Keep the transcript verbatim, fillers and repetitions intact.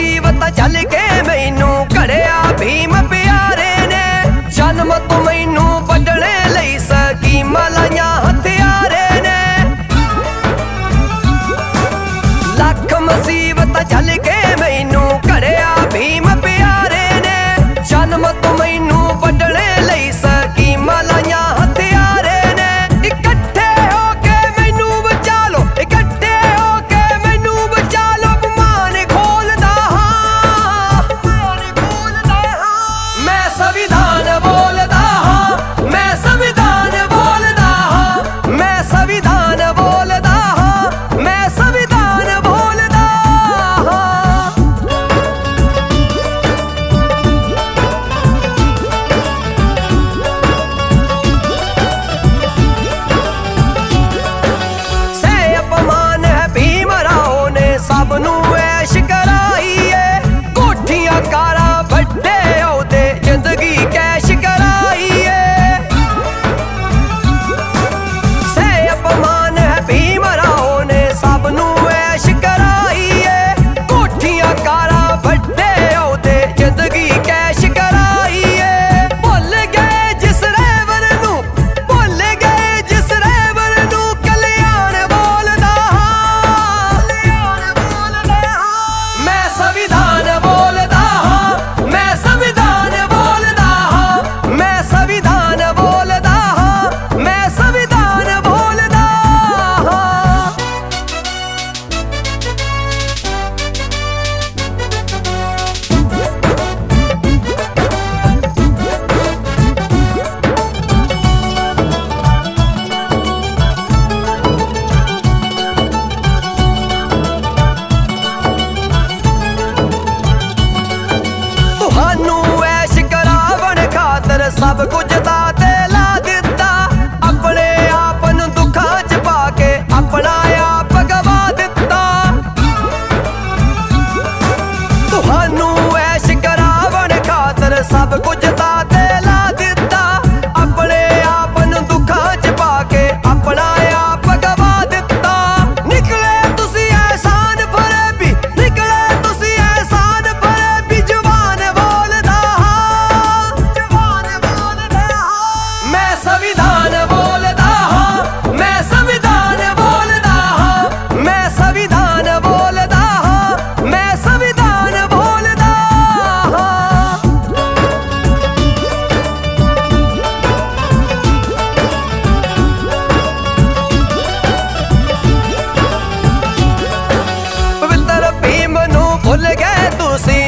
मुसीबत चल के मैनू घड़िया भीम प्यारे ने। जन्म तो मैनू बदलने लई स्कीमां लाइयां हथियारे ने। लख मुसीबत चल के मैनू घड़िया भीम प्यारे ने। जन्म तो मैनू बदलने लई स्कीमां लाइयां हथियारे ने। इकट्ठे होके मैनू बचा लो, इकट्ठे होके मैनू बचा लो। गुमान खोलदा हां, मैं संविधान बोलदा हां, मैं संविधान बोलदा हां, मैं संविधान बोलदा हां, मैं संविधान बोलदा हां। से अपमान है भीमराव ने सबनू ऐश कराई है। कोठियां कारा बड्डे औदे जिंदगी कैश कराई है। से अपमान है भीमराव ने सबनू ऐश कराई है। कोठियां कारा बड्डे औदे जिंदगी कैश कराई है। भुल गए जिस रैवर नू, भुल गए जिस रैवर नू कल्याण बोलदा हां, मैं संविधान बोलदा हां, मैं संविधान बोलदा हां, मैं संविधान बोलदा हां, मैं संविधान बोलदा हां। तुहानू ऐश करावन खातर सब कुछ दाते ला दिता। अपने आप नू दुखां च पाके अपना आप गवा दिता। तुहानू ऐश करावन खातर सब कुछ दाते ला दिता। अपने आप नू दुखां च पाके अपना आप गवा दिता। निकले तुसी एहसान भरे भी, निकले तुसी एहसान भरे भी। जवान बोलदा हां, जवान बोलदा हां, मैं संविधान बोलदा हां, मैं संविधान बोलदा हां, मैं संविधान बोलदा हां, मैं संविधान बोलदा हां। पवित्र भीम नू भुल गए तुसी